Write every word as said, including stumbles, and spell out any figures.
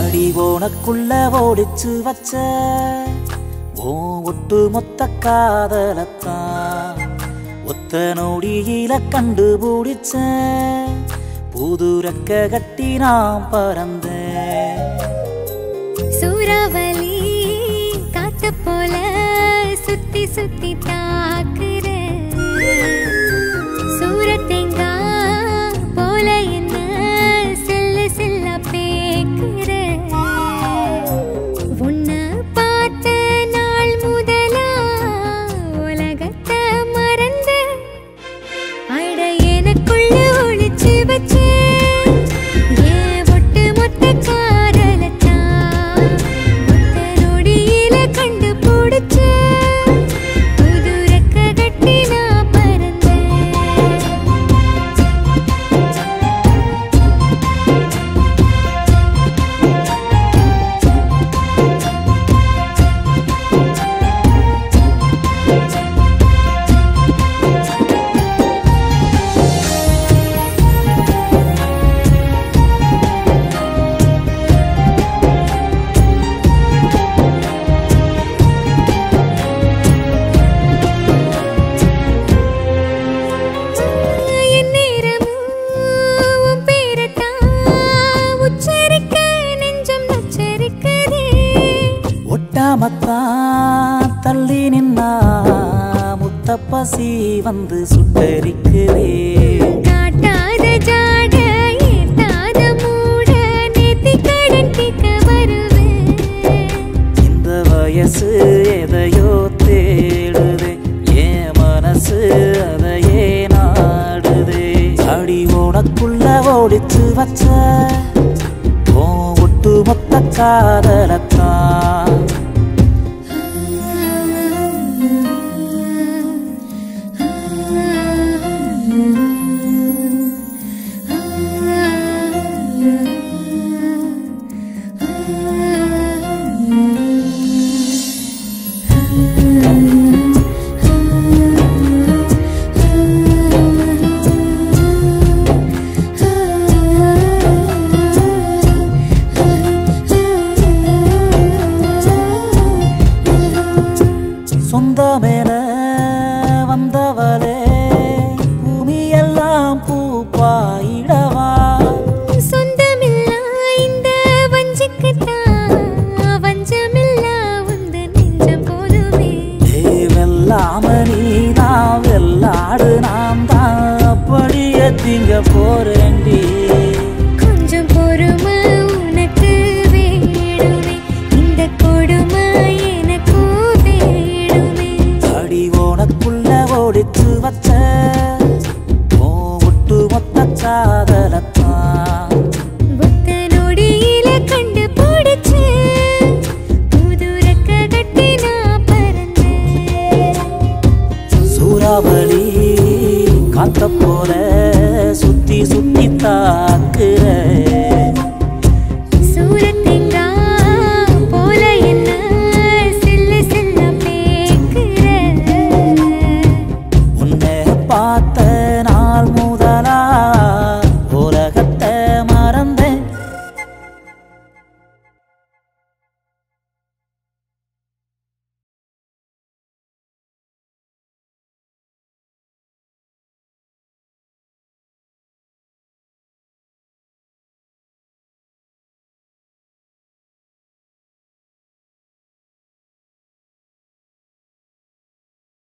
அடி உனக்குள்ள ஓடிச்சு வச்ச ஓ ஒட்டு மொத்த காதலத்தான் ஒத்த நொடியில கண்டுபிடிச்ச புது ரெக்க கட்டி நான் பறந்தேன் சூறாவளி காத்த போல சுத்தி சுத்தி தாக்குற சூரத்தேங்கா போல என்ன செல்ல செல்ல பேக்குற உன்ன பார்த்த நாள் முதலா உலகத்தை மறந்த அட எனக்குள்ள ஒளிச்சு வச்ச மத்தான் தள்ளி நின்னா முத்த பசி வந்து சுட்டரிக்குதே காட்டாத ஜாட ஏத்தாத மூட நேத்தி கடன் கேட்க வருவேன் இந்த வயசு எதையோ தேடுதே என் மனசு அதையே நாடுதே அடி உனக்குள்ள ஓடிச்சு வச்ச ஓ ஒட்டு மொத்த காதலத்தான் சொந்தமேன வந்தவளே பூமியெல்லாம் பூப்பாயிடவா சொந்தமில்லா இந்த வஞ்சிக்குத்தான் வஞ்சமில்லா உந்த நெஞ்சம் போதுமே வெல்லாம நீதான் வெள்ளாடு நான் தான் அப்படியே திங்க போறேன்டி கொஞ்சம் பொறுமை உனக்கு வேணுமே இந்த கொடுமை ஓடிச்சு வச்ச ஓ ஒட்டு மொத்த காதலத்தான் ஒத்த நொடியில கண்டு பிடிச்ச புது ரெக்க கட்டி நான் பறந்தேன் சூறாவளி காத்த போல சுத்தி சுத்தி தாக்குற